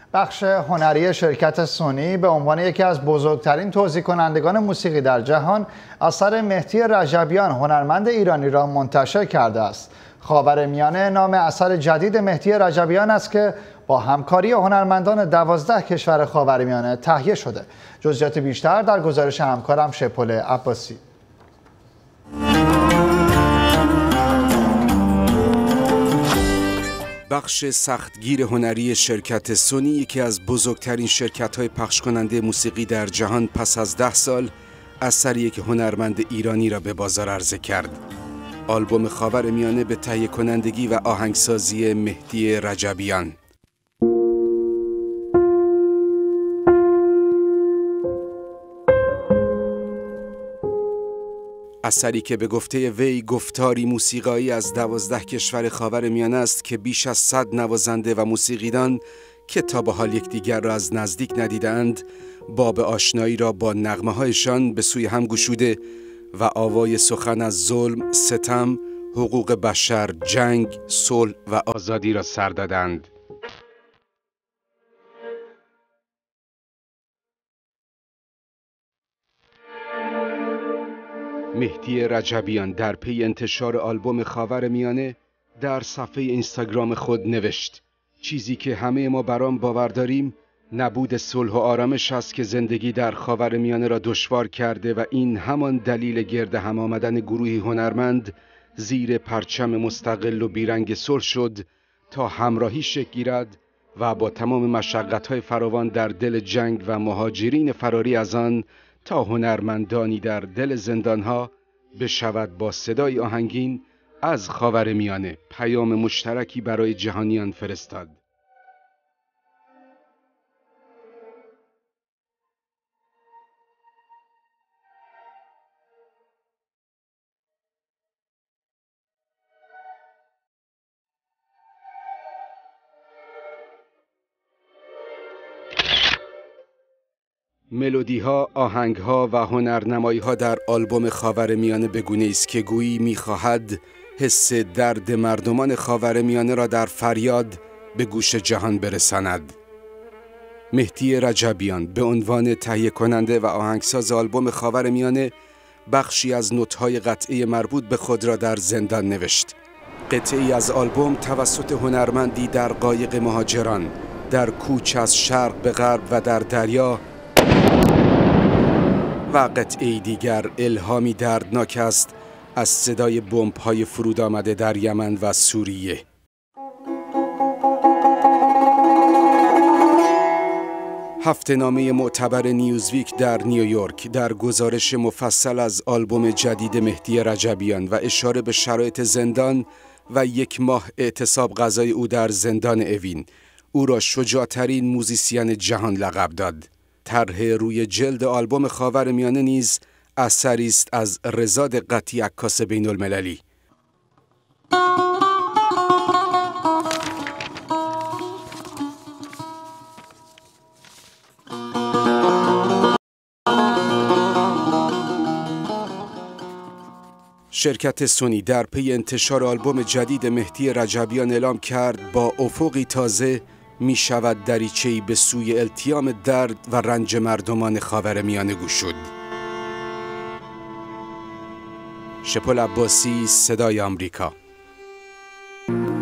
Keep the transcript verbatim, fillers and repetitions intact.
بخش هنری شرکت سونی به عنوان یکی از بزرگترین توزیع کنندگان موسیقی در جهان اثر مهدی رجبیان هنرمند ایرانی را منتشر کرده است. خاورمیانه نام اثر جدید مهدی رجبیان است که با همکاری هنرمندان دوازده کشور خاورمیانه تهیه شده. جزئیات بیشتر در گزارش همکارم شپل عباسی. بخش سختگیر هنری شرکت سونی، یکی از بزرگترین شرکت‌های پخش کننده موسیقی در جهان، پس از ده سال اثری یک هنرمند ایرانی را به بازار عرضه کرد. آلبوم خاورمیانه به تهیه کنندگی و آهنگسازی مهدی رجبیان. اثری که به گفته وی گفتاری موسیقایی از دوازده کشور خاورمیانه است که بیش از صد نوازنده و موسیقیدان که تا به حال یکدیگر را از نزدیک ندیدند، باب آشنایی را با نغمه‌هایشان به سوی هم گشوده و آوای سخن از ظلم، ستم، حقوق بشر، جنگ، صلح و آزادی را سر دادند. مهدی رجبیان در پی انتشار آلبوم خاورمیانه در صفحه اینستاگرام خود نوشت: چیزی که همه ما برام باور داریم نبود صلح و آرامش است که زندگی در خاورمیانه را دشوار کرده و این همان دلیل گرد هم آمدن گروهی هنرمند زیر پرچم مستقل و بیرنگ صلح شد تا همراهی شکل گیرد و با تمام مشقت‌های فراوان در دل جنگ و مهاجرین فراری از آن تا هنرمندانی در دل زندانها بشود با صدای آهنگین از خاورمیانه پیام مشترکی برای جهانیان فرستاد. ملودی ها، آهنگ ها و هنرنمایی ها در آلبوم خاورمیانه به گونه‌ای است که گویی می‌خواهد حس درد مردمان خاورمیانه را در فریاد به گوش جهان برساند. مهدی رجبیان به عنوان تهیه کننده و آهنگساز آلبوم خاورمیانه بخشی از نوت‌های قطعه مربوط به خود را در زندان نوشت. قطعی از آلبوم توسط هنرمندی در قایق مهاجران، در کوچ از شرق به غرب و در دریا، و قطعه دیگر الهامی دردناک است از صدای بمب‌های فرود آمده در یمن و سوریه. هفته‌نامه معتبر نیوزویک در نیویورک در گزارش مفصل از آلبوم جدید مهدی رجبیان و اشاره به شرایط زندان و یک ماه اعتصاب غذای او در زندان اوین، او را شجاع‌ترین موزیسین جهان لقب داد. طرح روی جلد آلبوم خاورمیانه نیز اثری است از رضا دقتی، عکاس بین المللی. شرکت سونی در پی انتشار آلبوم جدید مهدی رجبیان اعلام کرد با افقی تازه می شود دریچه‌ای به سوی التیام درد و رنج مردمان خاورمیانه گشود. شپل عباسی، صدای آمریکا.